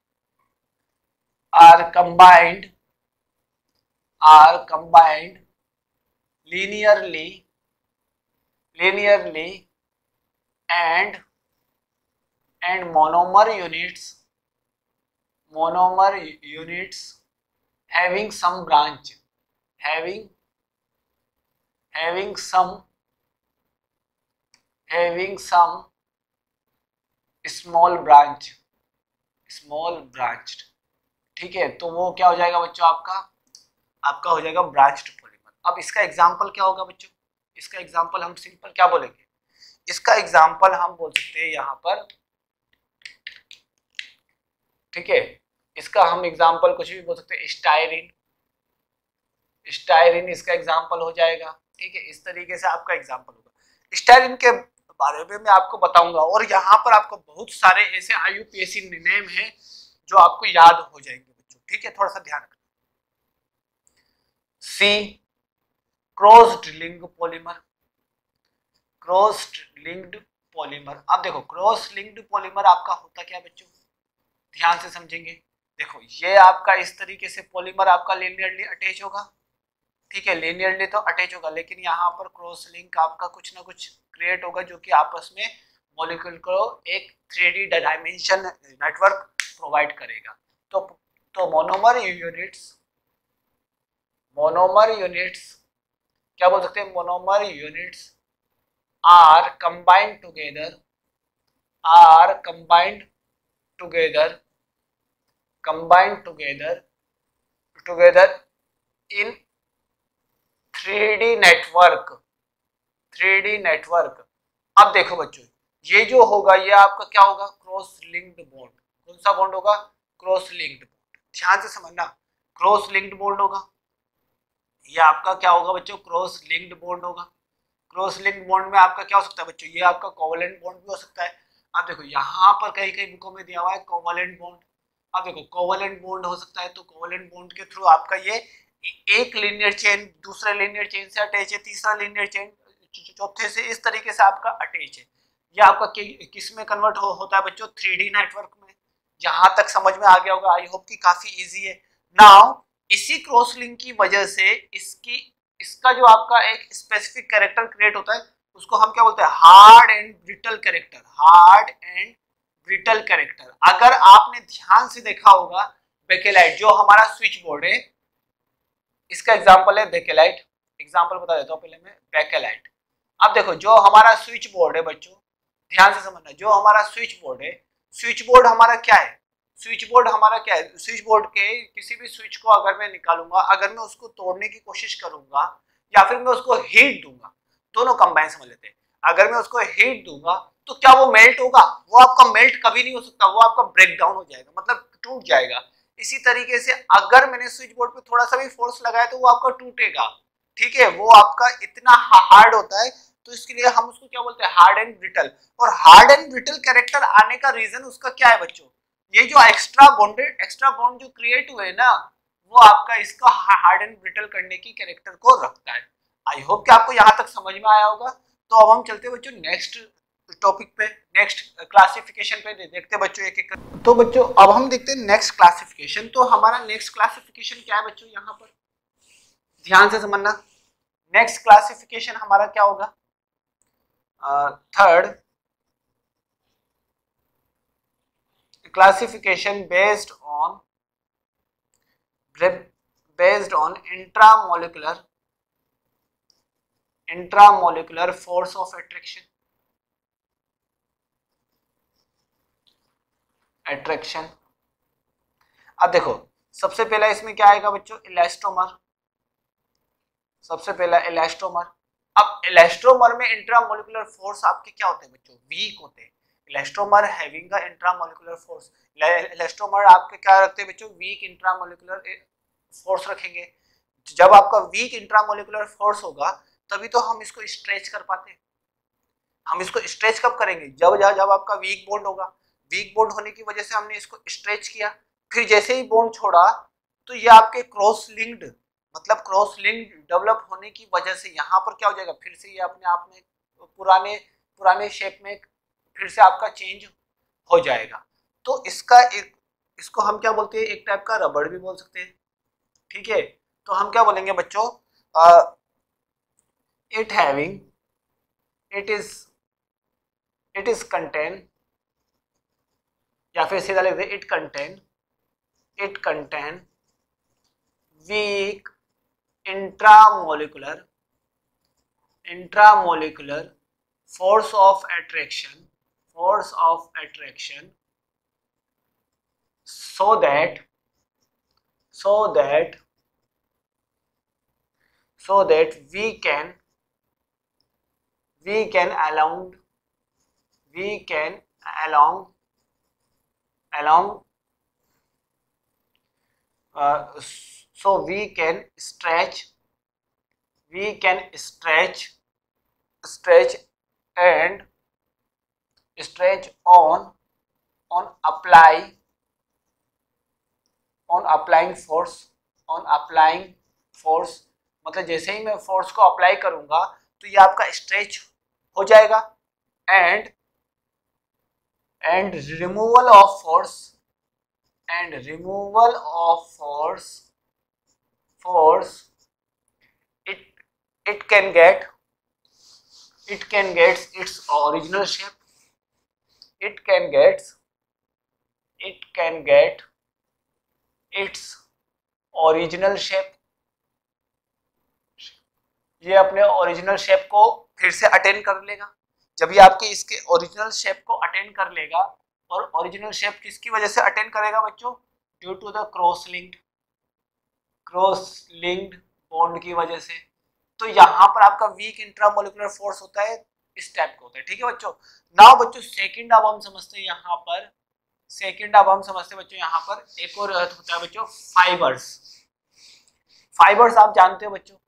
are combined are combined linearly linearly and and monomer units monomer units having some branch having having some having some small branch small branched, ठीक है, तो वो क्या हो जाएगा बच्चों, आपका आपका हो जाएगा ब्रांच्ड पॉलीमर। अब इसका एग्जांपल क्या होगा बच्चों, इसका एग्जांपल हम सिंपल क्या बोलेंगे, इसका एग्जांपल हम बोल सकते हैं यहाँ पर, ठीक है, इसका हम एग्जांपल कुछ भी बोल सकते हैं, स्टायरीन स्टायरीन इसका एग्जांपल हो जाएगा, ठीक है, इस तरीके से आपका एग्जांपल होगा। स्टायरीन के बारे में मैं आपको बताऊंगा, और यहाँ पर आपको बहुत सारे ऐसे I U P S C name हैं जो आपको याद हो जाएंगे बच्चों, ठीक है, थोड़ा सा ध्यान रखना। C crossed linked polymer crossed linked polymer अब देखो क्रॉस लिंक्ड पॉलीमर आपका होता क्या बच्चों, ध्यान से समझेंगे। देखो ये आपका इस तरीके से पॉलीमर आपका लिनियरली अटैच होगा, ठीक है, लिनियरली तो अटैच होगा, लेकिन यहाँ पर क्रॉस लिंक आपका कुछ ना कुछ क्रिएट होगा जो कि आपस में मॉलिक्यूल को एक three D dimension network provide करेगा। तो तो मोनोमर यूनिट्स मोनोमर यूनिट्स क्या बोल सकते हैं, monomer units are combined together are combined together combined together together in three D network three D network. अब देखो बच्चों, ये जो होगा ये आपका क्या होगा, क्रॉस लिंक्ड बॉन्ड। कौन सा बॉन्ड होगा, क्रॉस लिंक्ड बॉन्ड, ध्यान से समझना, क्रॉस लिंक्ड बॉन्ड होगा, ये आपका क्या होगा बच्चों, क्रॉस लिंक्ड बॉन्ड होगा। क्रॉस लिंक्ड बॉन्ड में आपका क्या हो सकता है बच्चों, ये आपका कोवलेंट बॉन्ड भी हो सकता है। अब देखो यहाँ पर कई कई बुकों में दिया हुआ है कोवलेंट बॉन्ड, अब देखो कोवलेंट बॉन्ड हो सकता है, तो कोवलेंट बॉन्ड के थ्रू आपका ये एक लीनियर चेन दूसरे लीनियर चेन से अटैच है, तीसरा लीनियर चेन चौथे से, इस तरीके से आपका अटैच है। ये आपका किस में कन्वर्ट हो, होता है बच्चों, थ्री डी नेटवर्क में। जहां तक समझ में आ गया होगा, आई होप कि काफी इजी है। नाउ इसी क्रॉस लिंक की वजह से इसकी इसका जो आपका एक स्पेसिफिक कैरेक्टर क्रिएट होता है, उसको हम क्या बोलते हैं, hard and brittle character hard and brittle character. अगर आपने ध्यान से देखा होगा, बेकेलाइट जो हमारा स्विच बोर्ड है, इसका एग्जांपल है बेकेलाइट, एग्जांपल बता देता हूं पहले मैं, बेकेलाइट। अब देखो जो हमारा स्विच बोर्ड है बच्चों, ध्यान से समझना, जो हमारा स्विच बोर्ड है, स्विच बोर्ड हमारा क्या है, स्विच बोर्ड हमारा क्या है, स्विच बोर्ड के किसी भी स्विच को अगर मैं निकालूंगा, अगर मैं उसको तोड़ने की कोशिश करूंगा या फिर मैं उसको हीट दूंगा, दोनों कंबाइन समझ लेते हैं। अगर मैं उसको हीट दूंगा तो क्या वो मेल्ट होगा, वो आपका मेल्ट कभी नहीं हो सकता, वो आपका ब्रेक डाउन हो जाएगा, मतलब टूट जाएगा। इसी तरीके से अगर मैंने स्विच बोर्ड पे थोड़ा सा भी फोर्स लगाया तो वो आपका टूटेगा, ठीक है, वो आपका इतना हार्ड होता है, तो इसके लिए हम उसको क्या बोलते हैं, हार्ड एंड ब्रिटल। और हार्ड एंड ब्रिटल कैरेक्टर आने का रीजन उसका क्या है बच्चों, ये जो एक्स्ट्रा बॉन्डेड एक्स्ट्रा बॉन्ड जो क्रिएट हुए ना, वो आपका इसका हार्ड एंड ब्रिटल करने की कैरेक्टर को रखता है। आई होप कि आपको यहाँ तक समझ में आया होगा। तो अब हम चलते हैं बच्चों नेक्स्ट टॉपिक पे, नेक्स्ट क्लासिफिकेशन पे, देखते हैं बच्चों एक एक। तो बच्चों अब हम देखते हैं नेक्स्ट क्लासिफिकेशन। तो हमारा नेक्स्ट क्लासिफिकेशन क्या है बच्चों, यहाँ पर ध्यान से समझना, नेक्स्ट क्लासिफिकेशन हमारा क्या होगा, third classification based on based on intramolecular intramolecular force of attraction attraction अब देखो सबसे पहला इसमें क्या आएगा बच्चों, इलास्टोमर, सबसे पहला इलास्टोमर। अब इलास्टोमर में इंट्रामोलिकुलर फोर्स आपके क्या होते हैं बच्चों, वीक होते हैं। Elastomer having a intramolecular force, elastomer आपके क्या रखते हैं बच्चों, वीक इंट्रामोलिकुलर फोर्स रखेंगे। जब आपका वीक इंट्रामोलिकुलर फोर्स होगा तभी तो हम इसको स्ट्रेच कर पाते हैं। हम इसको स्ट्रेच कब करेंगे, जब जब आपका वीक बॉन्ड होगा। वीक बॉन्ड होने की वजह से हमने इसको स्ट्रेच किया, फिर जैसे ही बॉन्ड छोड़ा तो ये आपके क्रॉस लिंक्ड, मतलब क्रॉस लिंक डेवलप होने की वजह से यहाँ पर क्या हो जाएगा, फिर से ये अपने आप में पुराने पुराने शेप में फिर से आपका चेंज हो जाएगा। तो इसका एक, इसको हम क्या बोलते हैं, एक टाइप का रबड़ भी बोल सकते हैं। ठीक है, तो हम क्या बोलेंगे बच्चों, it having it is it is contain, या फिर सीधा लिख दे it contain it contain weak intramolecular intramolecular force of attraction force of attraction so that so that so that we can we can along we can along along uh, so we can stretch we can stretch stretch and stretch on on apply on applying force on applying force, मतलब जैसे ही मैं force को apply करूंगा तो ये आपका stretch हो जाएगा। And and removal of force and removal of force force it it can get it can get its original shape it can get it can get its original shape, ये अपने original shape को फिर से attain कर लेगा। जब ये आपके इसके ओरिजिनल शेप को अटेन कर लेगा, और ओरिजिनल शेप किसकी वजह से अटेन करेगा बच्चों, due to the cross linked cross linked bond की वजह से। तो यहाँ पर आपका वीक इंट्रामोलिकुलर फोर्स होता है, इस टाइप का होता है। ठीक है बच्चों, नाउ बच्चों सेकंड अब हम समझते हैं यहाँ पर सेकंड अब हम समझते हैं बच्चों यहाँ पर एक और होता है बच्चों फाइबर्स। फाइबर्स आप जानते हो बच्चों,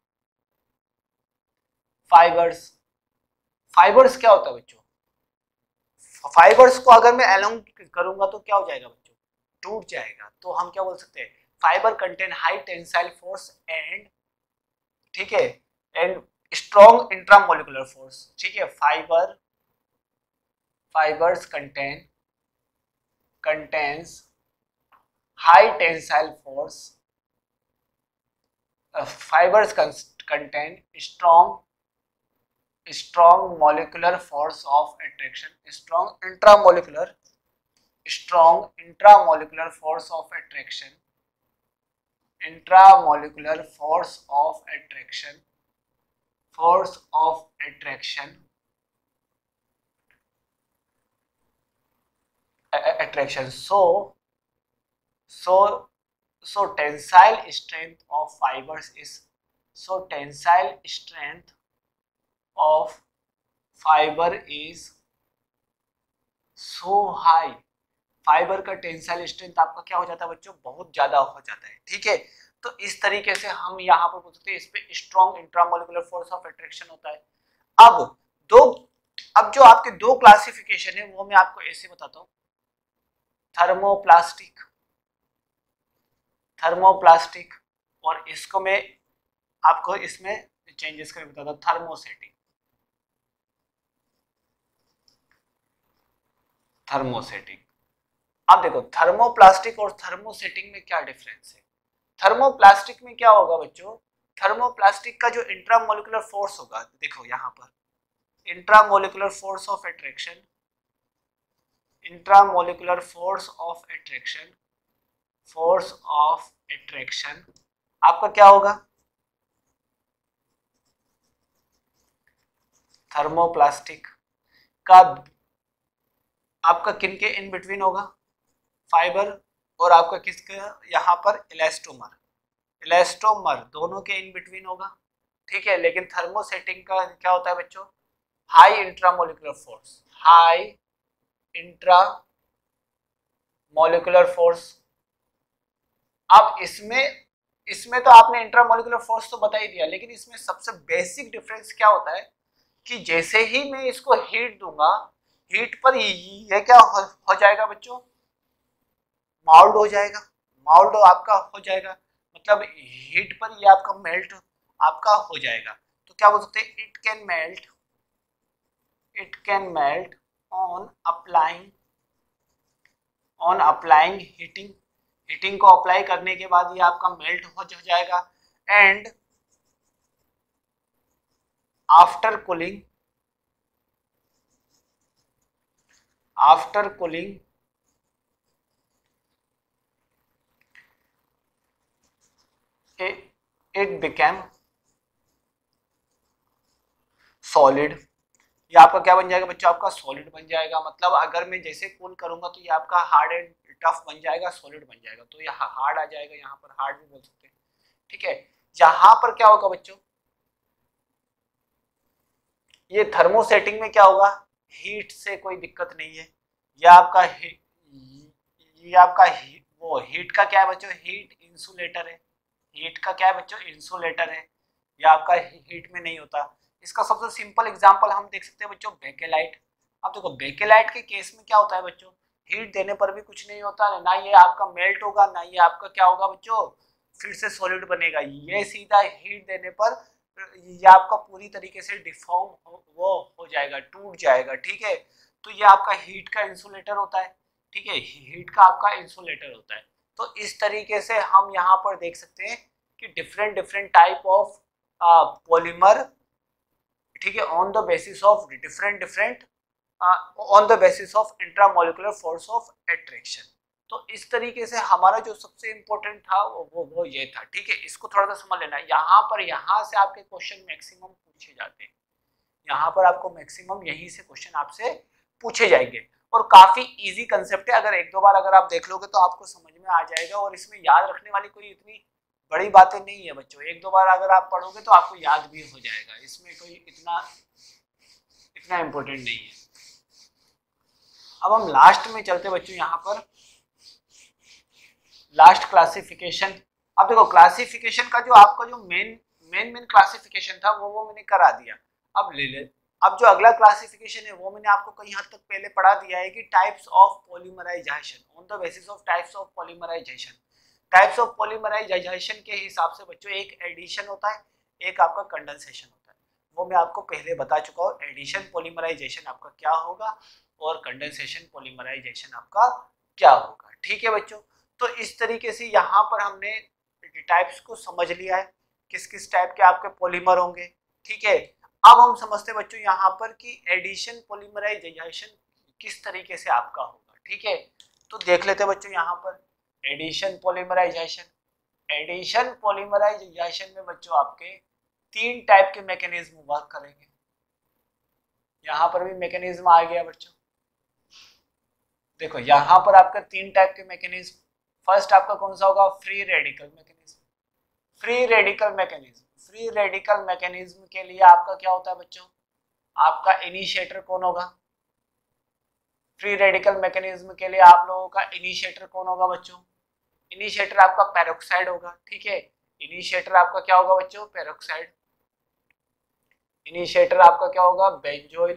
फाइबर्स फाइबर्स क्या होता है बच्चों, फाइबर्स को अगर मैं अलोंग करूंगा तो क्या हो जाएगा बच्चों, टूट जाएगा। तो हम क्या बोल सकते हैं, fiber contain high tensile force and, ठीक है, एंड स्ट्रॉन्ग इंट्रामोलिकुलर फोर्स। ठीक है, fiber fibers contain contains high tensile force, fibers contain strong strong molecular force of attraction, strong intramolecular strong intramolecular force of attraction intramolecular force of attraction force of attraction attraction so so so tensile strength of fibers is so tensile strength of fiber is so high, fiber का tensile strength आपका क्या हो जाता है बच्चों, बहुत ज्यादा हो जाता है। ठीक है, तो इस तरीके से हम यहाँ पर बोल सकते हैं इस पे strong intramolecular force of attraction होता है। अब दो अब जो आपके दो क्लासिफिकेशन है वो मैं आपको ऐसे बताता हूँ, थर्मोप्लास्टिक थर्मोप्लास्टिक और इसको मैं आपको इसमें चेंजेस करके बताता हूँ, थर्मोसेटिक थर्मोसेटिक। अब देखो थर्मोप्लास्टिक और थर्मोसेटिक में क्या डिफरेंस है। थर्मोप्लास्टिक में क्या होगा बच्चों, थर्मोप्लास्टिक का जो इंट्रामोलिकुलर फोर्स होगा, देखो यहाँ पर intramolecular force of attraction intramolecular force of attraction force of attraction आपका क्या होगा, थर्मोप्लास्टिक का आपका किन के इन बिटवीन होगा, फाइबर, और आपका किसका यहाँ पर इलास्टोमर इलास्टोमर दोनों के इन बिटवीन होगा। ठीक है, लेकिन थर्मोसेटिंग का क्या होता है बच्चों, high intramolecular force, high intramolecular force. अब इसमें इसमें तो आपने इंट्रामोलिकुलर फोर्स तो बता ही दिया, लेकिन इसमें सबसे बेसिक डिफरेंस क्या होता है कि जैसे ही मैं इसको हीट दूंगा, हीट पर ये क्या हो, हो जाएगा बच्चों, माउल्ड हो जाएगा, माउल्ड आपका हो जाएगा, मतलब हीट पर ये आपका मेल्ट आपका हो जाएगा। तो क्या बोल सकते हैं, it can melt, it can melt on applying, on applying heating, heating को अप्लाई करने के बाद ये आपका मेल्ट हो जाएगा। And after cooling, after cooling it became solid, ये आपका क्या बन जाएगा बच्चों, आपका सॉलिड बन जाएगा। मतलब अगर मैं जैसे कूल करूंगा तो ये आपका हार्ड एंड टफ बन जाएगा, सॉलिड बन जाएगा। तो ये हार्ड आ जाएगा, यहाँ पर हार्ड भी बोल सकते हैं, ठीक है। यहाँ पर क्या होगा बच्चों, ये थर्मोसेटिंग में क्या होगा, हीट से कोई दिक्कत नहीं है, ये आपका ही, ये आपका ही, वो हीट का क्या है बच्चों, हीट इंसुलेटर है, हीट का क्या है बच्चों, इंसुलेटर है, ये आपका हीट में नहीं होता। इसका सबसे सिंपल एग्जांपल हम देख सकते हैं बच्चों, बेकेलाइट। अब देखो बेकेलाइट के केस में क्या होता है बच्चों, हीट देने पर भी कुछ नहीं होता, ना ये आपका मेल्ट होगा, ना ये आपका क्या होगा बच्चों, फिर से सॉलिड बनेगा। ये सीधा हीट देने पर ये आपका पूरी तरीके से डिफॉर्म हो, वो हो जाएगा, टूट जाएगा, ठीक है। तो ये आपका हीट का इंसुलेटर होता है, ठीक है, हीट का आपका इंसुलेटर होता है। तो इस तरीके से हम यहाँ पर देख सकते हैं कि different different type of polymer, ठीक है, on the basis of different different on the basis of intramolecular force of attraction. तो इस तरीके से हमारा जो सबसे इंपॉर्टेंट था वो वो, वो ये था, ठीक है। इसको थोड़ा सा समझ लेना, यहाँ पर यहाँ से आपके क्वेश्चन मैक्सिमम पूछे जाते हैं, यहाँ पर आपको मैक्सिमम यहीं से क्वेश्चन आपसे पूछे जाएंगे, और काफी इजी कंसेप्ट है। अगर एक दो बार अगर आप देख लोगे तो आपको समझ में आ जाएगा, और इसमें याद रखने वाली कोई इतनी बड़ी बातें नहीं है बच्चों, एक दो बार अगर आप पढ़ोगे तो आपको याद भी हो जाएगा, इसमें कोई इतना इतना इम्पोर्टेंट नहीं है। अब हम लास्ट में चलते बच्चों, यहाँ पर लास्ट क्लासिफिकेशन। अब देखो क्लासिफिकेशन का जो आपका जो मेन मेन मेन क्लासिफिकेशन था वो वो मैंने करा दिया। अब ले ले अब जो अगला क्लासिफिकेशन है वो मैंने आपको कहीं हद तक पहले पढ़ा दिया है कि types of polymerization, on the basis of types of polymerization. Types of polymerization के हिसाब से बच्चों एक एडिशन होता है, एक आपका कंडेंसेशन होता है, वो मैं आपको पहले बता चुका हूँ। एडिशन पॉलीमराइजेशन आपका क्या होगा और कंडेंसेशन पॉलीमराइजेशन आपका क्या होगा, ठीक है बच्चों। तो इस तरीके से यहाँ पर हमने टाइप्स को समझ लिया है, किस किस टाइप के आपके पॉलीमर होंगे, ठीक है। अब हम समझते हैं बच्चों यहाँ पर कि एडिशन पॉलीमराइजेशन किस तरीके से आपका होगा, ठीक है। तो देख लेते हैं बच्चों यहाँ पर एडिशन पॉलीमराइजेशन। एडिशन पॉलीमराइजेशन में बच्चों आपके तीन टाइप के मैकेनिज्म वर्क करेंगे। यहाँ पर भी मैकेनिज्म आ गया बच्चों, देखो यहाँ पर आपका तीन टाइप के मैकेनिज्म। फर्स्ट आपका कौन सा होगा, free radical mechanism. Free radical mechanism free radical mechanism के लिए आपका क्या होता है बच्चों, आपका इनिशिएटर कौन होगा। फ्री रेडिकल मैकेनिज्म के लिए आप लोगों का इनिशिएटर कौन होगा बच्चों, इनिशिएटर आपका पेरोक्साइड होगा, ठीक है। इनिशिएटर आपका क्या होगा बच्चों, पेरोक्साइड। इनिशिएटर आपका क्या होगा, बेंजोइल।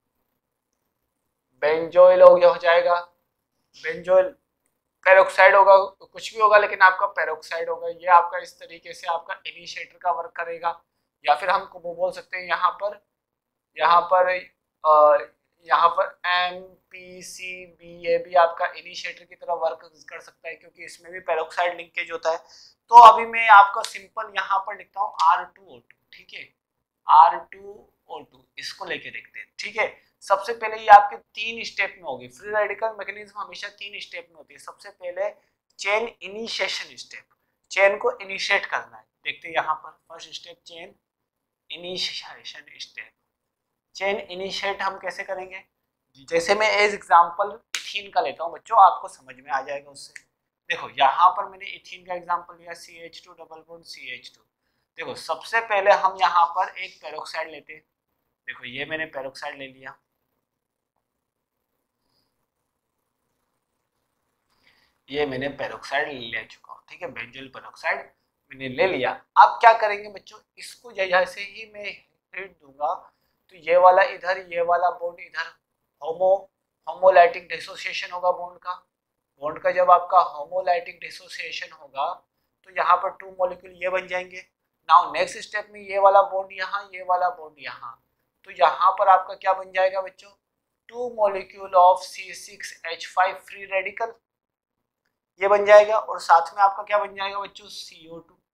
बेंजोइल हो गया हो जाएगा, बेंजोइल पेरोक्साइड होगा, कुछ भी होगा लेकिन आपका पेरोक्साइड होगा। ये आपका इस तरीके से आपका इनिशिएटर का वर्क करेगा। या फिर हम वो बोल सकते हैं यहाँ पर यहाँ पर यहाँ पर एम पी सी बी ये भी आपका इनिशिएटर की तरह वर्क कर सकता है, क्योंकि इसमें भी पेरोक्साइड लिंकेज होता है। तो अभी मैं आपका सिंपल यहाँ पर लिखता हूँ आर टू ओ टू, ठीक है, आर टू ओ टू, इसको लेके देखते हैं, ठीक है। सबसे पहले ये आपके तीन स्टेप में होगी। फ्री रेडिकल मैकेनिज्म हमेशा तीन स्टेप में होती है। सबसे पहले चेन इनिशिएशन स्टेप, चेन को इनिशिएट करना है। देखते हैं यहाँ पर first step chain initiation step. Chain initiate हम कैसे करेंगे, जैसे मैं एज एग्जांपल इथीन का लेता हूँ बच्चों, आपको समझ में आ जाएगा उससे। देखो यहाँ पर मैंने इथीन का एग्जांपल लिया, C H two double bond C H two. देखो सबसे पहले हम यहाँ पर एक पेरोक्साइड लेते हैं। देखो ये मैंने पेरोक्साइड ले लिया, ये मैंने पेरोक्साइड ले चुका हूँ, ठीक है, बेंजोइल पेरोक्साइड मैंने ले लिया। अब क्या करेंगे बच्चों, इसको जैसे ही मैं हिट दूंगा तो ये वाला इधर, ये वाला बॉन्ड इधर, होमो होमोलाइटिक डिसोसिएशन होगा बॉन्ड का। बॉन्ड का जब आपका होमोलाइटिक डिसोसिएशन होगा तो यहाँ पर टू मॉलिक्यूल ये बन जाएंगे। नाउ नेक्स्ट स्टेप में ये वाला बॉन्ड यहाँ, ये वाला बॉन्ड यहाँ, तो यहाँ पर आपका क्या बन जाएगा बच्चों, two molecule of C six H five free radical, ये बन जाएगा। और साथ में आपका क्या बन जाएगा बच्चों, सी ओ टू।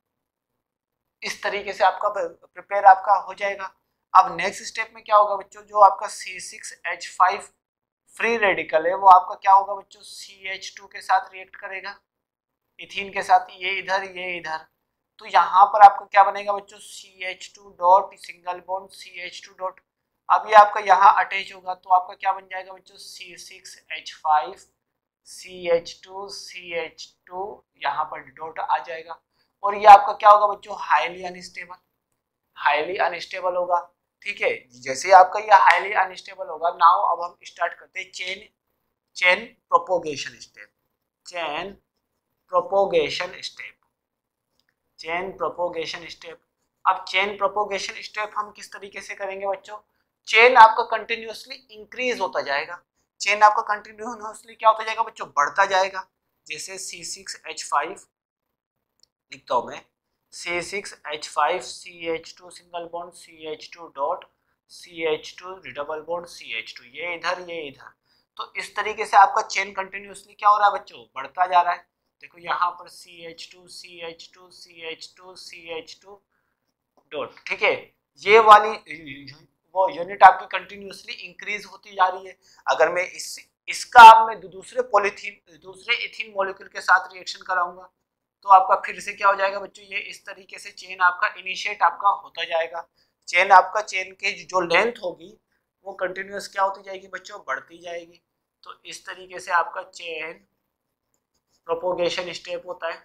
इस तरीके से आपका प्रिपेयर आपका हो जाएगा। अब नेक्स्ट स्टेप में क्या होगा बच्चों, जो आपका C six H five free radical है वो आपका क्या होगा बच्चों, सी एच टू के साथ रिएक्ट करेगा, इथीन के साथ, ये इधर ये इधर। तो यहाँ पर आपका क्या बनेगा बच्चों, C H two dot single bond C H two dot. अब ये आपका यहाँ अटैच होगा तो आपका क्या बन जाएगा बच्चों, C six H five C H two C H two, यहाँ पर डॉट आ जाएगा। और ये आपका क्या होगा बच्चों, हाईली अनस्टेबल, हाईली अनस्टेबल होगा, ठीक है। जैसे आपका ये हाईली अनस्टेबल होगा, नाउ अब हम स्टार्ट करते हैं chain chain propagation step, chain propagation step, chain propagation step. अब चेन प्रोपोगेशन स्टेप हम किस तरीके से करेंगे बच्चों, चेन आपका कंटिन्यूअसली इंक्रीज होता जाएगा, चेन आपका कंटिन्यूअसली क्या होता जाएगा बच्चों, बढ़ता जाएगा। जैसे सी सिक्स एच फाइव लिखता हूं मैं, C six H five C H two single bond C H two dot C H two double bond C H two, ये इधर ये इधर। तो इस तरीके से आपका चेन कंटिन्यूअसली क्या हो रहा है बच्चों, बढ़ता जा रहा है। देखो यहाँ पर C H two C H two C H two C H two dot, ठीक है। ये वाली वो यूनिट आपकी कंटिन्यूअसली इंक्रीज होती जा रही है। अगर मैं इस इसका आप मैं दूसरे पॉलीथीन दूसरे इथीन मॉलिक्यूल के साथ रिएक्शन कराऊंगा तो आपका फिर से क्या हो जाएगा बच्चों, ये इस तरीके से चेन आपका इनिशिएट आपका होता जाएगा। चेन आपका चेन के जो लेंथ होगी वो कंटिन्यूअस क्या होती जाएगी बच्चों, बढ़ती जाएगी। तो इस तरीके से आपका चेन प्रोपोगेशन स्टेप होता है,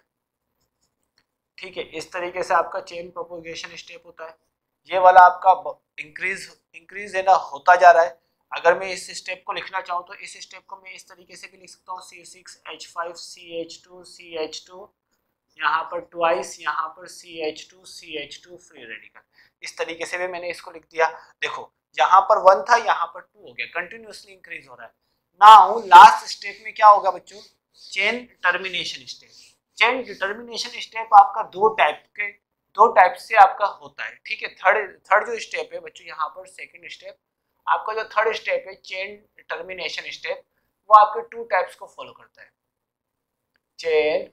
ठीक है। इस तरीके से आपका चेन प्रोपोगेशन स्टेप होता है। ये वाला आपका इंक्रीज इंक्रीज है ना, होता जा रहा है। अगर मैं इस स्टेप को लिखना चाहूँ तो इस स्टेप को मैं इस तरीके से भी लिख सकता हूँ, C six H five C H two C H two, यहाँ पर ट्वाइस, यहाँ पर C H two C H two free radical. इस तरीके से भी मैंने इसको लिख दिया। देखो यहाँ पर वन था, यहाँ पर टू हो गया, कंटिन्यूअसली इंक्रीज हो रहा है। नाउ लास्ट स्टेप में क्या होगा बच्चों, chain termination step. Chain determination step आपका दो टाइप के दो टाइप से आपका होता है, ठीक है। थर्ड थर्ड जो स्टेप है बच्चों, यहाँ पर सेकंड स्टेप, आपका जो थर्ड स्टेप है चेन टर्मिनेशन स्टेप, वो आपके टू टाइप्स को फॉलो करता है। Chain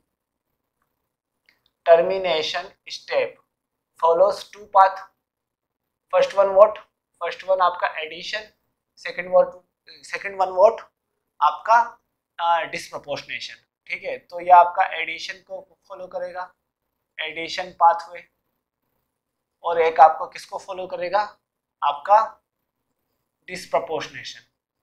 termination step follows two path, first one what, first one आपका addition, second what, second one what आपका डिसप्रोपोर्शनेशन, ठीक है। तो ये आपका एडिशन को फॉलो करेगा, एडिशन पाथवे, और एक आपको किसको फॉलो करेगा, आपका डिसप्रोपोर्शनेशन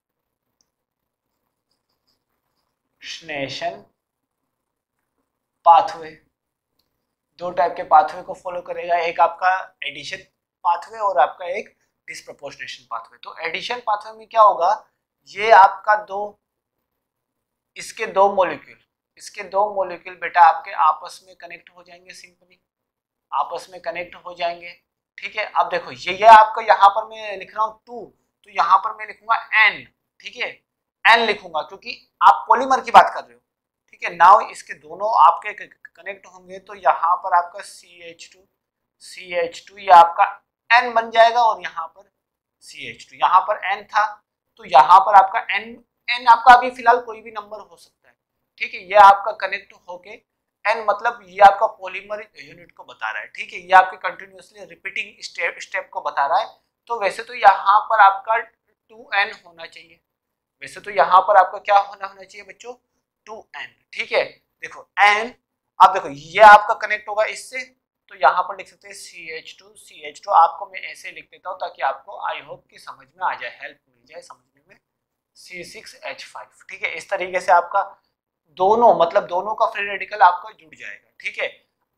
नेशन पाथवे। दो टाइप के पाथवे को फॉलो करेगा, एक आपका एडिशन पाथवे और आपका एक डिसप्रोपोर्शनेशन पाथवे। तो एडिशन पाथवे में क्या होगा, ये आपका दो इसके दो मॉलिक्यूल इसके दो मॉलिक्यूल बेटा आपके आपस में कनेक्ट हो जाएंगे, सिंपली आपस में कनेक्ट हो जाएंगे, ठीक है। अब देखो ये ये आपका यहाँ पर मैं लिख रहा हूँ टू, तो यहाँ पर मैं लिखूंगा एन, ठीक है, एन लिखूंगा क्योंकि आप पॉलीमर की बात कर रहे हो, ठीक है। नाउ इसके दोनों आपके कनेक्ट होंगे तो यहाँ पर आपका C H two C H two, ये आपका एन बन जाएगा, और यहाँ पर सी एच टू, यहाँ पर एन था तो यहाँ पर आपका एन एन आपका अभी फिलहाल कोई भी नंबर हो सकता है, ठीक है। ये आपका कनेक्ट होके एन मतलब ये आपका पॉलीमर यूनिट को बता रहा है, ठीक है। ये आपके कंटिन्यूअसली रिपीटिंग स्टेप स्टेप को बता रहा है। तो वैसे तो यहाँ पर आपका टू एन होना चाहिए, वैसे तो यहाँ पर आपका क्या होना होना चाहिए बच्चों, टू एन, ठीक है। देखो एन, अब देखो ये आपका कनेक्ट होगा इससे, तो यहाँ पर लिख सकते हैं C H two C H two. आपको मैं ऐसे लिख देता हूँ ताकि आपको आई होप कि समझ में आ जाए, हेल्प मिल जाए समझने में, सी सिक्स एच फाइव, ठीक है। इस तरीके से आपका दोनों मतलब दोनों का फ्री रेडिकल आपका जुड़ जाएगा, ठीक है।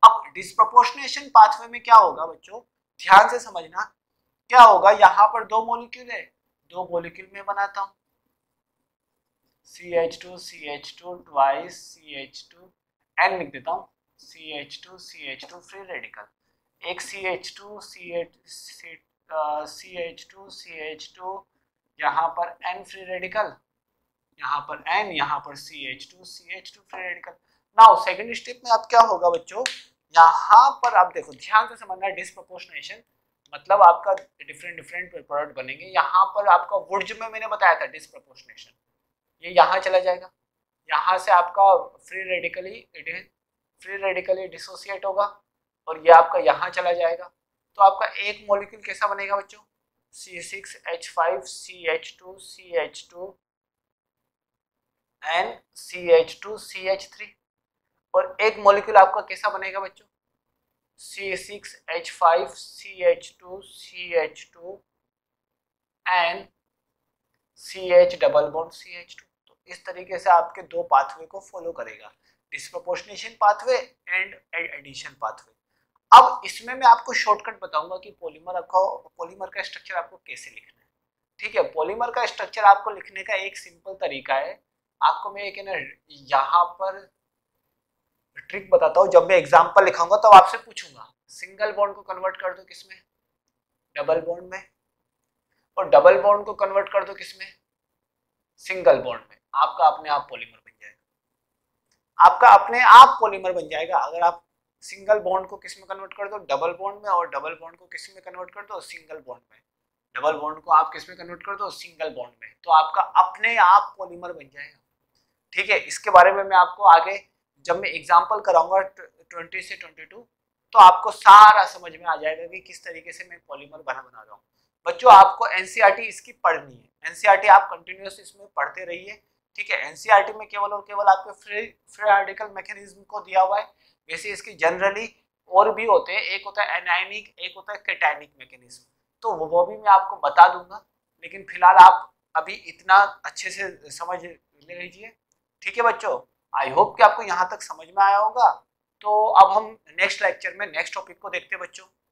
अब डिस्प्रोपोर्शनेशन पाथवे में क्या होगा बच्चों, ध्यान से समझना, क्या होगा, यहाँ पर दो मॉलिक्यूल है, दो मॉलिक्यूल में बनाता हूँ, C H two C H two twice C H two, n लिख देता हूँ, C H two C H two free radical, एक C H two C H C H two C H two, यहाँ पर N free radical, यहाँ पर n, यहाँ पर C H two C H two free radical. Now second step में अब क्या होगा बच्चों, यहाँ पर आप देखो ध्यान से समझना, डिस्प्रोपोर्शनेशन मतलब आपका डिफरेंट डिफरेंट प्रोडक्ट बनेंगे। यहाँ पर आपका वुड्स में मैंने बताया था डिस्प्रोपोर्शनेशन, ये यहाँ चला जाएगा, यहाँ से आपका free radically free radically dissociate होगा और ये आपका यहाँ चला जाएगा, तो आपका एक मॉलिक्यूल कैसा बनेगा बच्चों, C six H five C H two C H two n C H two C H three, और एक मॉलिक्यूल आपका कैसा बनेगा बच्चों, C six H five C H two C H two n C H double bond C H two. तो इस तरीके से आपके दो पाथवे को फॉलो करेगा, disproportionation pathway and addition pathway. अब इसमें मैं आपको शॉर्टकट बताऊंगा कि पॉलीमर आपको पॉलीमर का स्ट्रक्चर आपको कैसे लिखना है। ठीक है, पॉलीमर का स्ट्रक्चर आपको लिखने का एक सिंपल तरीका है, आपको मैं एक है ना यहाँ पर ट्रिक बताता हूँ, जब मैं एग्जांपल लिखाऊंगा तो आपसे पूछूंगा सिंगल बॉन्ड को कन्वर्ट कर दो किसमें, डबल बॉन्ड में, और डबल बॉन्ड को कन्वर्ट कर दो किसमें, सिंगल बॉन्ड में, आपका अपने आप पॉलीमर बन जाएगा, आपका अपने आप पॉलीमर बन जाएगा। अगर आप सिंगल बॉन्ड को किस में कन्वर्ट कर दो, डबल बॉन्ड में, और डबल बॉन्ड को किस में कन्वर्ट कर दो, सिंगल बॉन्ड में, डबल बॉन्ड को आप किस में कन्वर्ट कर दो, सिंगल बॉन्ड में, तो आपका अपने आप पॉलीमर बन जाएगा। ठीक है, इसके बारे में मैं आपको आगे जब मैं एग्जांपल कराऊंगा ट्वेंटी से ट्वेंटी टू, तो आपको सारा समझ में आ जाएगा कि किस तरीके से मैं पॉलीमर बना बना रहा हूँ। बच्चों आपको एनसीईआरटी इसकी पढ़नी है, एनसीईआरटी आप कंटिन्यूअस इसमें पढ़ते रहिए। ठीक है, एनसीईआरटी में केवल और केवल आपके फ्री फ्री रेडिकल मैकेनिज्म को दिया हुआ है, वैसे इसकी जनरली और भी होते हैं, एक होता है एनायनिक, एक होता है कैटायनिक मैकेनिज्म, तो वो भी मैं आपको बता दूंगा, लेकिन फिलहाल आप अभी इतना अच्छे से समझ ले लीजिए। ठीक है बच्चों, आई होप कि आपको यहाँ तक समझ में आया होगा। तो अब हम नेक्स्ट लेक्चर में नेक्स्ट टॉपिक को देखते हैं बच्चों।